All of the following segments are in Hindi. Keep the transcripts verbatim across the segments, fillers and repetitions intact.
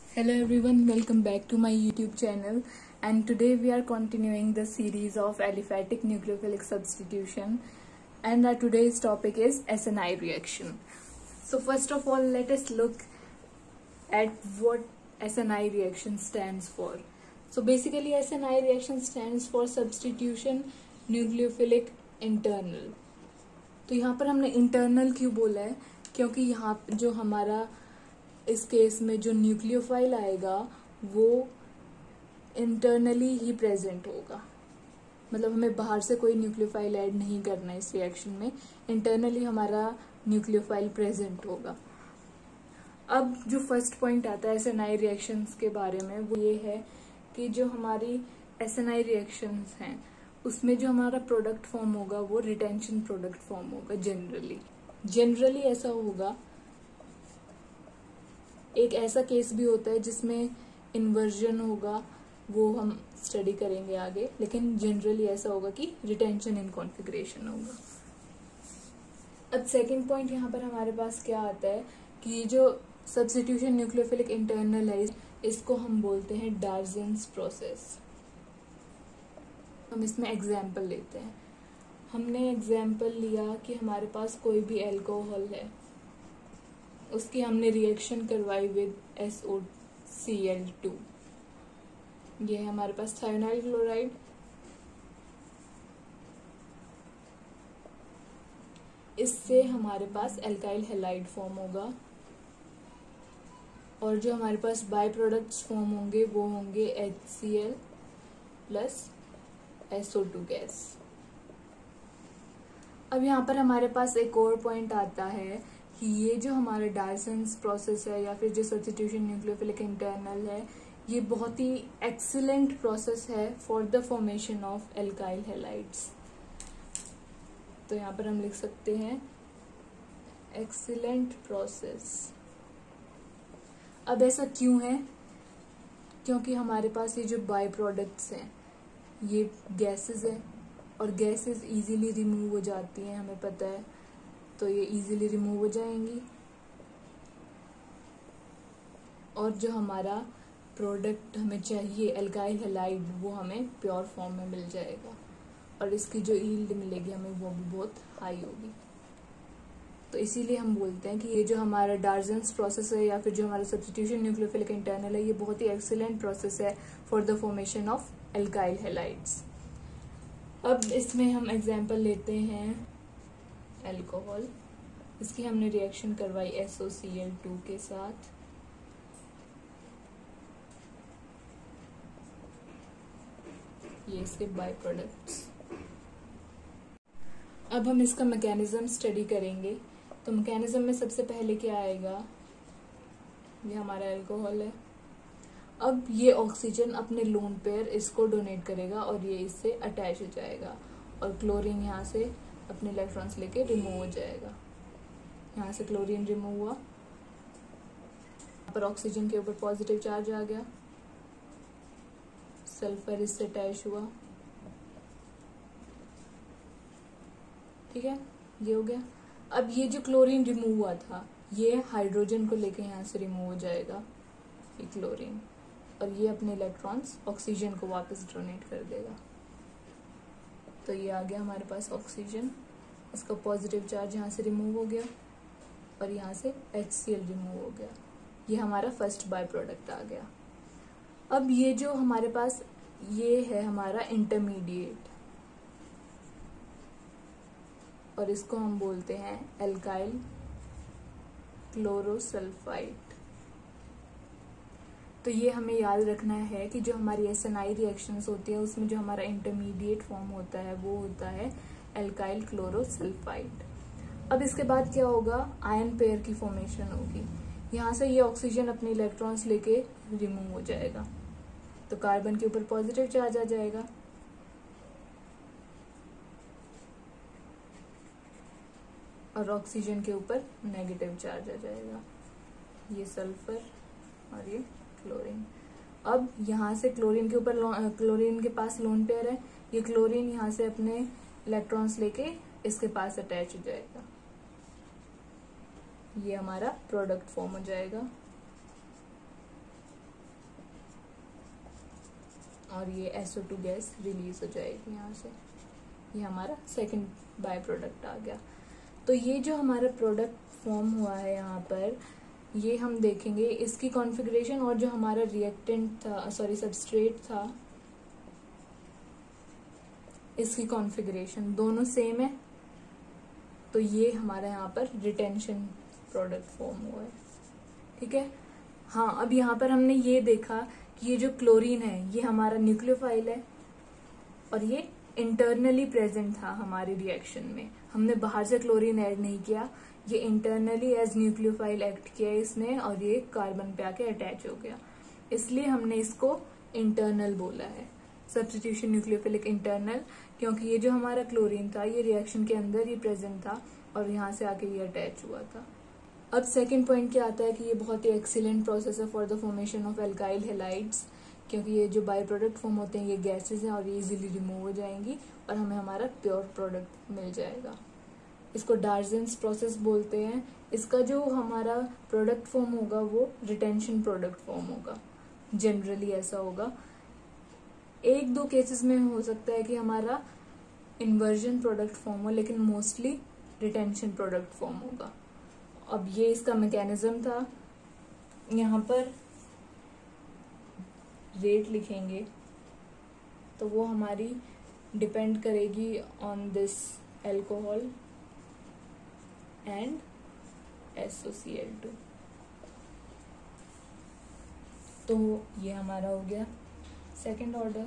Hello everyone, welcome back to my YouTube channel, and today we are continuing the series of aliphatic nucleophilic substitution, and our today's topic is S N I reaction. So first of all, let us look at what S N I reaction stands for. So basically S N I reaction stands for substitution nucleophilic internal. तो यहाँ पर हमने इंटरनल क्यों बोला है, क्योंकि यहाँ जो हमारा इस केस में जो न्यूक्लियोफाइल आएगा वो इंटरनली ही प्रेजेंट होगा, मतलब हमें बाहर से कोई न्यूक्लियोफाइल ऐड नहीं करना है इस रिएक्शन में, इंटरनली हमारा न्यूक्लियोफाइल प्रेजेंट होगा। अब जो फर्स्ट पॉइंट आता है एसएनआई रिएक्शंस के बारे में वो ये है कि जो हमारी एसएनआई रिएक्शंस हैं उसमें जो हमारा प्रोडक्ट फॉर्म होगा वो रिटेंशन प्रोडक्ट फॉर्म होगा। जनरली जनरली ऐसा होगा। एक ऐसा केस भी होता है जिसमें इन्वर्जन होगा, वो हम स्टडी करेंगे आगे, लेकिन जनरली ऐसा होगा कि रिटेंशन इन कॉन्फिगरेशन होगा। अब सेकंड पॉइंट यहाँ पर हमारे पास क्या आता है कि ये जो सब्स्टिट्यूशन न्यूक्लियोफिलिक इंटरनल है इसको हम बोलते हैं डार्जेंस प्रोसेस। हम इसमें एग्जाम्पल लेते हैं। हमने एग्जाम्पल लिया कि हमारे पास कोई भी एल्कोहल है, उसकी हमने रिएक्शन करवाई with S O C L two. ये है हमारे पास थायोनाइल क्लोराइड। इससे हमारे पास एल्काइल हैलाइड फॉर्म होगा और जो हमारे पास बाय प्रोडक्ट्स फॉर्म होंगे वो होंगे H C L plus S O two gas. अब यहाँ पर हमारे पास एक और पॉइंट आता है कि ये जो हमारा डार्जेंस प्रोसेस है या फिर जो सब्स्टिट्यूशन न्यूक्लियोफिलिक इंटरनल है ये बहुत ही एक्सीलेंट प्रोसेस है for the formation of alkyl halides. तो यहाँ पर हम लिख सकते हैं एक्सीलेंट प्रोसेस। अब ऐसा क्यों है? क्योंकि हमारे पास ये जो बाय प्रोडक्ट्स हैं ये गैसेस हैं और गैसेस इजीली रिमूव हो जाती हैं, हमें पता है, तो ये इजीली रिमूव हो जाएंगी और जो हमारा प्रोडक्ट हमें चाहिए एल्काइल हैलाइड वो हमें प्योर फॉर्म में मिल जाएगा और इसकी जो यील्ड मिलेगी हमें वो भी बहुत हाई होगी। तो इसीलिए हम बोलते हैं कि ये जो हमारा डार्जेंस प्रोसेस है या फिर जो हमारा सब्स्टिट्यूशन न्यूक्लियोफिलिक इंटरनल है ये बहुत ही एक्सीलेंट प्रोसेस है for the formation of alkyl halides. अब इसमें हम एग्जाम्पल लेते हैं एल्कोहल। इसकी हमने रिएक्शन करवाई S O C L two के साथ। ये इसके बाय प्रोडक्ट्स। अब हम इसका मैकेनिज्म स्टडी करेंगे। तो मैकेनिज्म में सबसे पहले क्या आएगा, ये हमारा एल्कोहल है। अब ये ऑक्सीजन अपने लोन पेयर इसको डोनेट करेगा और ये इससे अटैच हो जाएगा और क्लोरीन यहाँ से अपने इलेक्ट्रॉन्स लेके रिमूव हो जाएगा। यहाँ से क्लोरीन रिमूव हुआ, यहाँ पर ऑक्सीजन के ऊपर पॉजिटिव चार्ज आ गया, सल्फर इससे अटैच हुआ। ठीक है, ये हो गया। अब ये जो क्लोरीन रिमूव हुआ था ये हाइड्रोजन को लेके यहाँ से रिमूव हो जाएगा, ये क्लोरीन, और ये अपने इलेक्ट्रॉन्स ऑक्सीजन को वापस डोनेट कर देगा। तो ये आ गया हमारे पास ऑक्सीजन, इसका पॉजिटिव चार्ज यहाँ से रिमूव हो गया और यहाँ से एच सी एल रिमूव हो गया। ये हमारा फर्स्ट बाय प्रोडक्ट आ गया। अब ये जो हमारे पास ये है हमारा इंटरमीडिएट और इसको हम बोलते हैं एल्काइल क्लोरोसल्फाइड। तो ये हमें याद रखना है कि जो हमारी एसएनआई रिएक्शंस होती है उसमें जो हमारा इंटरमीडिएट फॉर्म होता है वो होता है एल्काइल क्लोरोसल्फाइड। अब इसके बाद क्या होगा, आयन पेयर की फॉर्मेशन होगी। यहाँ से ये ऑक्सीजन अपने इलेक्ट्रॉन्स लेके रिमूव हो जाएगा, तो कार्बन के ऊपर पॉजिटिव चार्ज आ जाएगा और ऑक्सीजन के ऊपर नेगेटिव चार्ज आ जाएगा। ये सल्फर और ये क्लोरीन। अब यहाँ से क्लोरीन के ऊपर क्लोरीन के पास लोन पेयर है, ये क्लोरीन यहाँ से अपने इलेक्ट्रॉन्स लेके इसके पास अटैच हो जाएगा, ये हमारा प्रोडक्ट फॉर्म हो जाएगा। और ये S O two gas release हो जाएगी यहाँ से। ये हमारा सेकंड बाय प्रोडक्ट आ गया। तो ये जो हमारा प्रोडक्ट फॉर्म हुआ है यहाँ पर, ये हम देखेंगे इसकी कॉन्फ़िगरेशन और जो हमारा रिएक्टेंट था, सॉरी सबस्ट्रेट था, इसकी कॉन्फ़िगरेशन दोनों सेम है। तो ये हमारा यहाँ पर रिटेंशन प्रोडक्ट फॉर्म हुआ है, ठीक है। हाँ, अब यहाँ पर हमने ये देखा कि ये जो क्लोरीन है ये हमारा न्यूक्लियोफाइल है और ये इंटरनली प्रेजेंट था हमारी रिएक्शन में। हमने बाहर से क्लोरीन ऐड नहीं किया, ये इंटरनली एज न्यूक्लियोफाइल एक्ट किया इसने और ये कार्बन पे आके अटैच हो गया, इसलिए हमने इसको इंटरनल बोला है, सब्स्टिट्यूशन न्यूक्लियोफिलिक इंटरनल, क्योंकि ये जो हमारा क्लोरीन था ये रिएक्शन के अंदर ही प्रेजेंट था और यहाँ से आके ये अटैच हुआ था। अब सेकंड पॉइंट क्या आता है कि ये बहुत ही एक्सीलेंट प्रोसेस है for the formation of alkyl halides, क्योंकि ये जो बाय प्रोडक्ट फॉर्म होते हैं ये गैसेज हैं और ये इजीली रिमूव हो जाएंगी और हमें हमारा प्योर प्रोडक्ट मिल जाएगा। इसको डार्जेंस प्रोसेस बोलते हैं। इसका जो हमारा प्रोडक्ट फॉर्म होगा वो रिटेंशन प्रोडक्ट फॉर्म होगा, जनरली ऐसा होगा। एक दो केसेस में हो सकता है कि हमारा इन्वर्जन प्रोडक्ट फॉर्म हो, लेकिन मोस्टली रिटेंशन प्रोडक्ट फॉर्म होगा। अब ये इसका मैकेनिज्म था। यहाँ पर रेट लिखेंगे तो वो हमारी डिपेंड करेगी on this alcohol and S O C L two. तो ये हमारा हो गया सेकेंड ऑर्डर।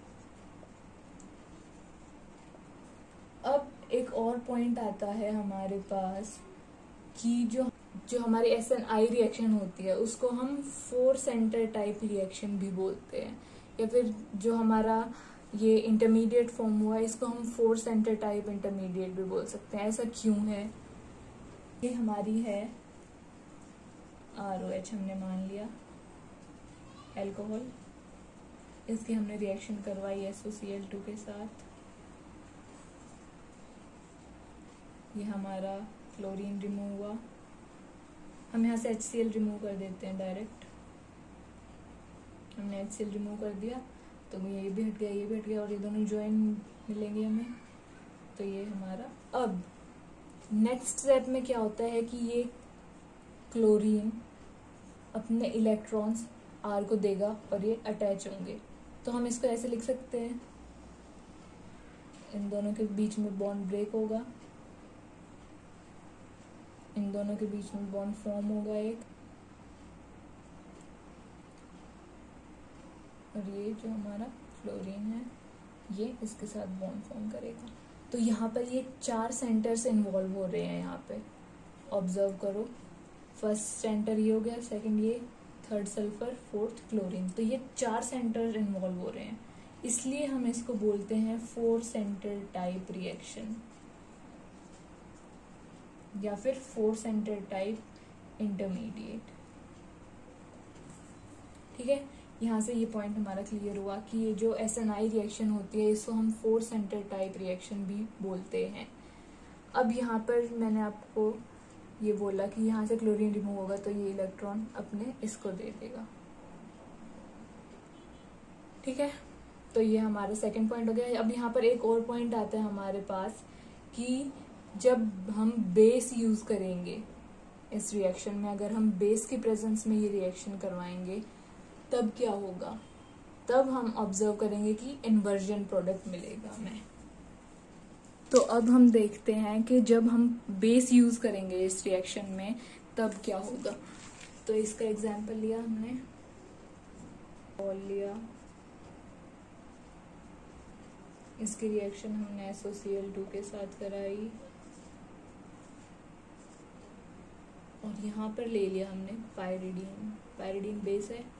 अब एक और पॉइंट आता है हमारे पास कि जो जो हमारी एस एन आई रिएक्शन होती है उसको हम फोर सेंटर टाइप रिएक्शन भी बोलते हैं, या फिर जो हमारा ये इंटरमीडिएट फॉर्म हुआ है इसको हम फोर सेंटर टाइप इंटरमीडिएट भी बोल सकते हैं। ऐसा क्यों है? ये हमारी है आर ओ एच, हमने मान लिया एल्कोहल, इसकी हमने रिएक्शन करवाई S O C L two के साथ। ये हमारा क्लोरीन रिमूव हुआ, हम यहाँ से एच सी एल रिमूव कर देते हैं डायरेक्ट। हमने एच सी एल रिमूव कर दिया तो ये भी हट गया, ये भी हट गया और ये दोनों ज्वाइन मिलेंगे हमें। तो ये हमारा, अब नेक्स्ट स्टेप में क्या होता है कि ये क्लोरीन अपने इलेक्ट्रॉन्स आर को देगा और ये अटैच होंगे। तो हम इसको ऐसे लिख सकते हैं, इन दोनों के बीच में बॉन्ड ब्रेक होगा, इन दोनों के बीच में बॉन्ड फॉर्म होगा एक, और ये जो हमारा फ्लोरीन है ये इसके साथ बॉन्ड फॉर्म करेगा। तो यहाँ पर ये चार सेंटर्स इन्वॉल्व हो रहे हैं। यहाँ पे ऑब्जर्व करो, फर्स्ट सेंटर ये हो गया, सेकंड ये, थर्ड सल्फर, फोर्थ क्लोरीन। तो ये चार सेंटर इन्वॉल्व हो रहे हैं, इसलिए हम इसको बोलते हैं फोर सेंटर टाइप रिएक्शन या फिर फोर सेंटर टाइप इंटरमीडिएट। ठीक है, यहाँ से ये पॉइंट हमारा क्लियर हुआ कि ये जो एस एन आई रिएक्शन होती है इसको हम फोर सेंटर टाइप रिएक्शन भी बोलते हैं। अब यहाँ पर मैंने आपको ये बोला कि यहाँ से क्लोरीन रिमूव होगा तो ये इलेक्ट्रॉन अपने इसको दे देगा। ठीक है, तो ये हमारा सेकंड पॉइंट हो गया। अब यहाँ पर एक और पॉइंट आता है हमारे पास कि जब हम बेस यूज करेंगे इस रिएक्शन में, अगर हम बेस की प्रेजेंस में ये रिएक्शन करवाएंगे तब क्या होगा, तब हम ऑब्जर्व करेंगे कि इन्वर्जन प्रोडक्ट मिलेगा हमें। तो अब हम देखते हैं कि जब हम बेस यूज करेंगे इस रिएक्शन में तब क्या होगा। तो इसका एग्जांपल लिया हमने, और लिया इसकी रिएक्शन हमने S O C L two के साथ कराई और यहाँ पर ले लिया हमने पायरिडीन। पायरिडीन बेस है,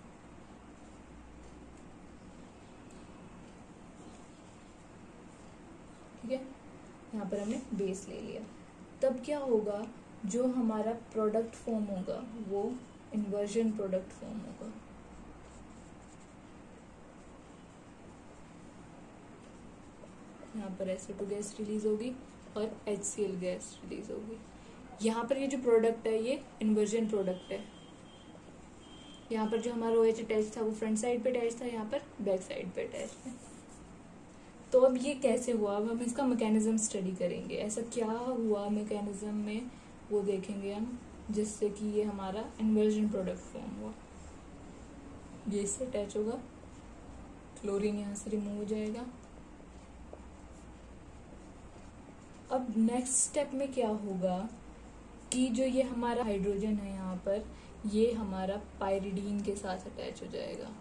ठीक है, यहाँ पर हमने बेस ले लिया। तब क्या होगा, जो हमारा प्रोडक्ट फॉर्म होगा वो इन्वर्जन प्रोडक्ट फॉर्म होगा। यहाँ पर S O two gas release होगी और H C L gas release होगी। यहाँ पर ये जो प्रोडक्ट है ये इन्वर्जन प्रोडक्ट है, यहाँ पर जो हमारा OH अटैच था वो फ्रंट साइड पे अटैच था, यहाँ पर बैक साइड पे अटैच है। तो अब ये कैसे हुआ, अब हम इसका मैकेनिज्म स्टडी करेंगे, ऐसा क्या हुआ मैकेनिज्म में वो देखेंगे हम, जिससे कि ये हमारा इन्वर्जन प्रोडक्ट फॉर्म हुआ। ये इससे अटैच होगा, क्लोरीन यहाँ से रिमूव हो जाएगा। अब नेक्स्ट स्टेप में क्या होगा कि जो ये हमारा हाइड्रोजन है यहाँ पर, ये हमारा पाइरिडीन के साथ अटैच हो जाएगा।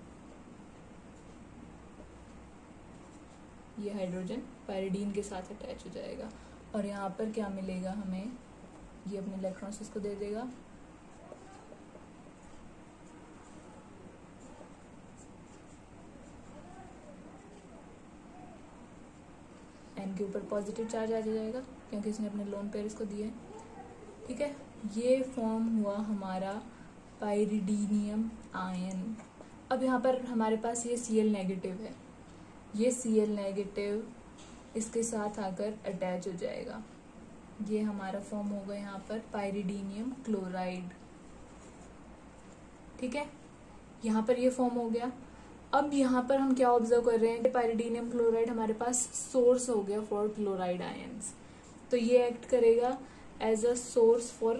ये हाइड्रोजन पाइरिडीन के साथ अटैच हो जाएगा और यहाँ पर क्या मिलेगा हमें, ये अपने इलेक्ट्रॉन्स इसको दे देगा। एन के ऊपर पॉजिटिव चार्ज आ जाएगा क्योंकि इसने अपने लोन पेयर इसको दिए। ठीक है, ये फॉर्म हुआ हमारा पाइरिडीनियम आयन। अब यहाँ पर हमारे पास ये Cl नेगेटिव है, ये Cl नेगेटिव इसके साथ आकर अटैच हो जाएगा। ये हमारा फॉर्म होगा यहाँ पर पाइरिडीनियम क्लोराइड। ठीक है, यहाँ पर ये फॉर्म हो गया। अब यहाँ पर हम क्या ऑब्जर्व कर रहे हैं कि पाइरिडीनियम क्लोराइड हमारे पास सोर्स हो गया फॉर क्लोराइड आयंस, तो ये एक्ट करेगा as a source for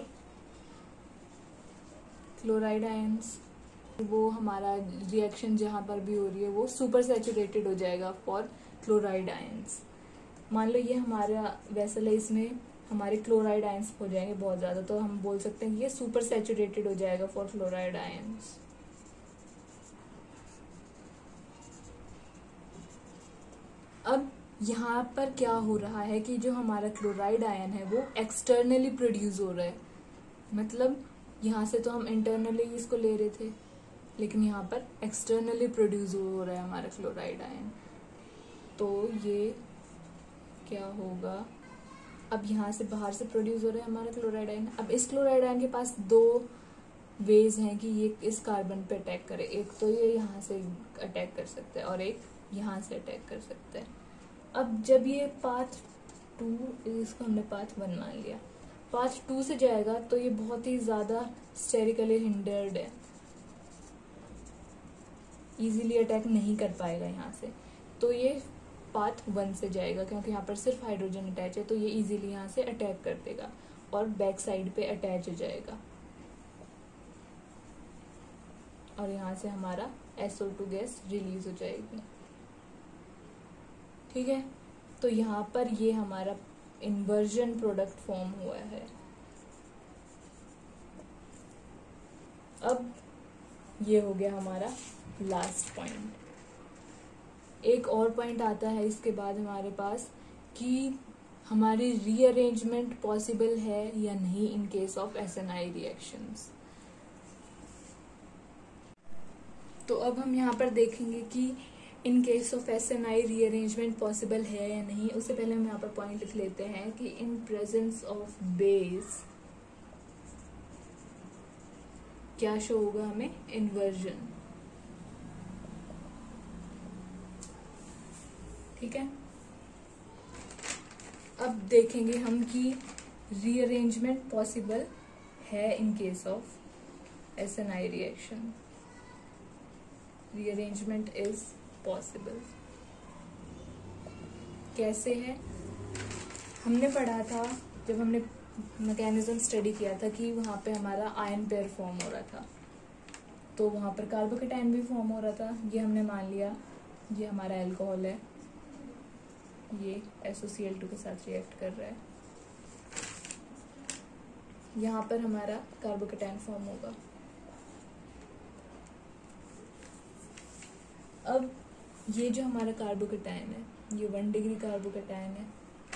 chloride ions. वो हमारा रिएक्शन जहाँ पर भी हो रही है वो सुपर सैचुरेटेड हो जाएगा फॉर क्लोराइड आयंस। मान लो ये हमारा वेसल है, इसमें हमारे क्लोराइड आयंस हो जाएंगे बहुत ज़्यादा, तो हम बोल सकते हैं कि ये सुपर सैचुरेटेड हो जाएगा फॉर क्लोराइड आयंस। अब यहाँ पर क्या हो रहा है कि जो हमारा क्लोराइड आयन है वो एक्सटर्नली प्रोड्यूस हो रहा है, मतलब यहाँ से तो हम इंटरनली इसको ले रहे थे, लेकिन यहाँ पर एक्सटर्नली प्रोड्यूस हो रहा है हमारा क्लोराइड आयन। तो ये क्या होगा, अब यहाँ से बाहर से प्रोड्यूस हो रहा है हमारा क्लोराइड आयन। अब इस क्लोराइड आयन के पास दो वेज हैं कि ये इस कार्बन पे अटैक करे, एक तो ये यहाँ से अटैक कर सकता है और एक यहाँ से अटैक कर सकता है। अब जब ये पाथ टू, इसको हमने पाथ वन मान लिया, पाथ टू से जाएगा तो ये बहुत ही ज्यादा स्टेरिकली हिंडर्ड है, इजीली अटैक नहीं कर पाएगा यहाँ से, तो ये पाथ वन से जाएगा क्योंकि यहाँ पर सिर्फ हाइड्रोजन अटैच है, तो ये इजीली यहाँ से अटैक कर देगा और बैक साइड पे अटैच हो जाएगा और यहाँ से हमारा S O two gas release हो जाएगी। ठीक है, तो यहाँ पर ये हमारा इन्वर्जन प्रोडक्ट फॉर्म हुआ है। अब ये हो गया हमारा लास्ट पॉइंट। एक और पॉइंट आता है इसके बाद हमारे पास कि हमारी रीअरेंजमेंट पॉसिबल है या नहीं in case of S N I reactions. तो अब हम यहाँ पर देखेंगे कि in case of S N I rearrangement possible है या नहीं। उससे पहले हम यहाँ पर पॉइंट लिख लेते हैं कि इन प्रेजेंस ऑफ बेस क्या शो होगा हमें, इन्वर्जन। ठीक है, अब देखेंगे हम कि रीअरेंजमेंट पॉसिबल है in case of S N I reaction. Rearrangement is possible. कैसे है, हमने पढ़ा था जब हमने मैकेनिज्म स्टडी किया था कि वहां पे हमारा आयन पेयर फॉर्म हो रहा था, तो वहां पर कार्बोकेटायन भी फॉर्म हो रहा था। ये हमने मान लिया ये हमारा अल्कोहल है, ये S O C L two के साथ रिएक्ट कर रहा है, यहाँ पर हमारा कार्बोकेटायन फॉर्म होगा। अब ये जो हमारा कार्बोकेटायन है ये वन डिग्री कार्बोकेटायन है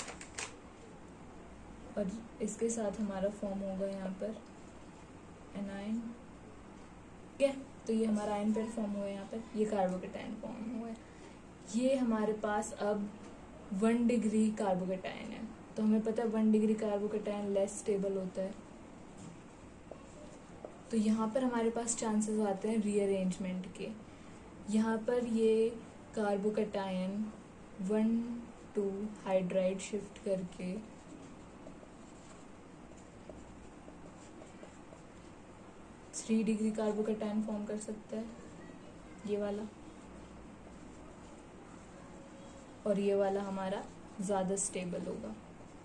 और इसके साथ हमारा फॉर्म होगा यहाँ पर एनाइन। ठीक है, तो ये हमारा आयन पेयर फॉर्म हुआ है, यहाँ पर ये कार्बोकेटायन फॉर्म हुआ है। ये हमारे पास अब वन डिग्री कार्बोकेटायन है, तो हमें पता है one degree carbocation less stable होता है, तो यहाँ पर हमारे पास चांसेस आते हैं रीअरेंजमेंट के। यहाँ पर ये carbocation one two hydride shift करके थ्री डिग्री कार्बोकैटायन फॉर्म कर सकता है, ये वाला, और ये वाला हमारा ज्यादा स्टेबल होगा।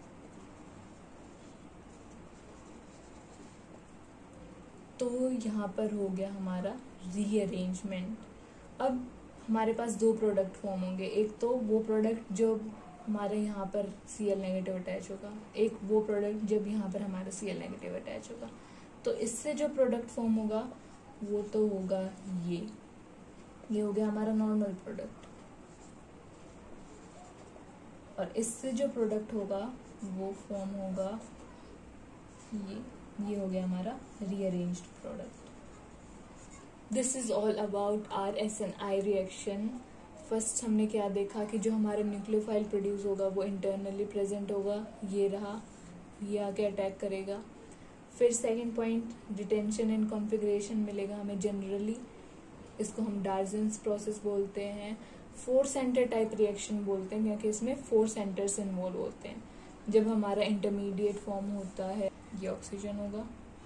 तो यहाँ पर हो गया हमारा रीअरेंजमेंट। अब हमारे पास दो प्रोडक्ट फॉर्म होंगे, एक तो वो प्रोडक्ट जो हमारे यहाँ पर सी एल नेगेटिव अटैच होगा, एक वो प्रोडक्ट जब यहाँ पर हमारा सी एल नेगेटिव अटैच होगा। तो इससे जो प्रोडक्ट फॉर्म होगा वो तो होगा ये ये हो गया हमारा नॉर्मल प्रोडक्ट, और इससे जो प्रोडक्ट होगा वो फॉर्म होगा ये ये हो गया हमारा rearranged product. This is all about our S N I reaction. First हमने क्या देखा कि जो हमारा न्यूक्लियोफाइल प्रोड्यूस होगा वो इंटरनली प्रेजेंट होगा, ये रहा, ये आके अटैक करेगा। फिर second point, detention and configuration मिलेगा हमें जनरली, इसको हम डार्जन्स प्रोसेस बोलते हैं। फोर सेंटर टाइप रिएक्शन बोलते हैं क्योंकि इसमें फोर सेंटर्स इन्वॉल्व होते हैं। जब हमारा इंटरमीडिएट फॉर्म होता है, ये ऑक्सीजन होगा,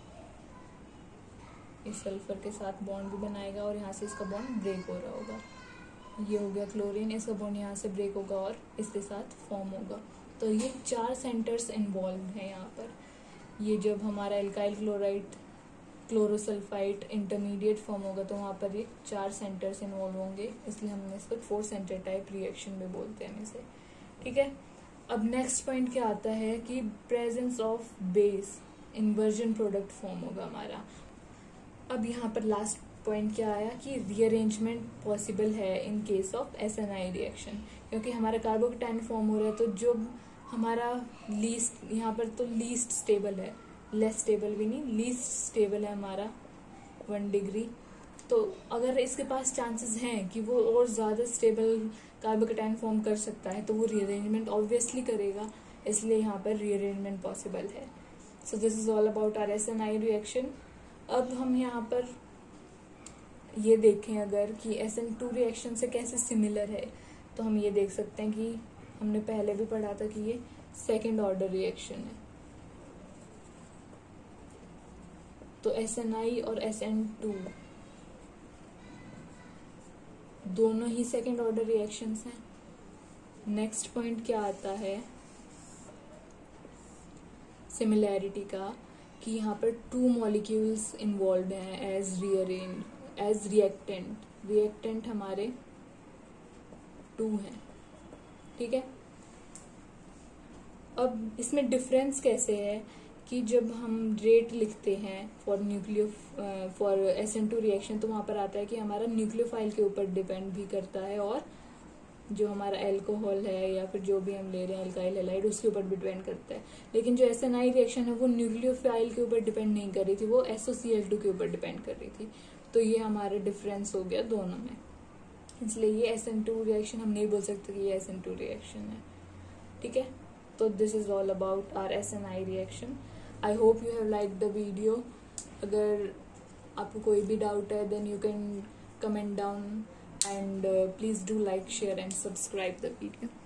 इस सल्फर के साथ बॉन्ड भी बनाएगा और यहाँ से इसका बॉन्ड ब्रेक हो रहा होगा। ये हो गया क्लोरीन, इसका बॉन्ड यहाँ से ब्रेक होगा और इसके साथ फॉर्म होगा। तो ये चार सेंटर्स इन्वॉल्व हैं यहाँ पर। ये जब हमारा alkyl chloride chlorosulfide intermediate form होगा तो वहाँ पर ये चार सेंटर्स इन्वॉल्व होंगे, इसलिए हम इसको फोर सेंटर टाइप रिएक्शन भी बोलते हैं इसे। ठीक है, अब नेक्स्ट पॉइंट क्या आता है कि presence of base inversion product form होगा हमारा। अब यहाँ पर लास्ट पॉइंट क्या आया कि रीअरेंजमेंट पॉसिबल है in case of S N I reaction, क्योंकि हमारा कार्बोकैटायन फॉर्म हो रहा है तो जो हमारा लीस्ट यहाँ पर तो लीस्ट स्टेबल है, लेस स्टेबल भी नहीं, लीस्ट स्टेबल है हमारा वन डिग्री। तो अगर इसके पास चांसेस हैं कि वो और ज़्यादा स्टेबल कार्बोकैटायन फॉर्म कर सकता है तो वो रीअरेंजमेंट ऑब्वियसली करेगा, इसलिए यहाँ पर रीअरेंजमेंट पॉसिबल है। So this is all about our S N I reaction. अब हम यहाँ पर ये देखें अगर कि एस एन टू रिएक्शन से कैसे सिमिलर है, तो हम ये देख सकते हैं कि हमने पहले भी पढ़ा था कि ये सेकेंड ऑर्डर रिएक्शन है। तो एस एन आई और एस एन टू दोनों ही सेकेंड ऑर्डर रिएक्शंस हैं। नेक्स्ट पॉइंट क्या आता है सिमिलैरिटी का, कि यहाँ पर टू मॉलिक्यूल्स इन्वॉल्व हैं as rearrange as reactant reactant हमारे टू हैं। ठीक है, अब इसमें डिफरेंस कैसे है कि जब हम रेट लिखते हैं for nucleo for S N two reaction तो वहां पर आता है कि हमारा न्यूक्लियोफाइल के ऊपर डिपेंड भी करता है, और जो हमारा एल्कोहल है या फिर जो भी हम ले रहे हैं एल्काइल हैलाइड उसके ऊपर भी डिपेंड करता है। लेकिन जो एस एन आई रिएक्शन है वो न्यूक्लियोफाइल के ऊपर डिपेंड नहीं कर रही थी, वो S O C L two के ऊपर डिपेंड कर रही थी। तो ये हमारा डिफरेंस हो गया दोनों में, इसलिए ये एस एन टू रिएक्शन हम नहीं बोल सकते कि ये एस एन टू रिएक्शन है। ठीक है, तो this is all about our S N I reaction. I hope you have like the video. अगर आपको कोई भी डाउट है then you can comment down, and uh, please do like, share and subscribe the video.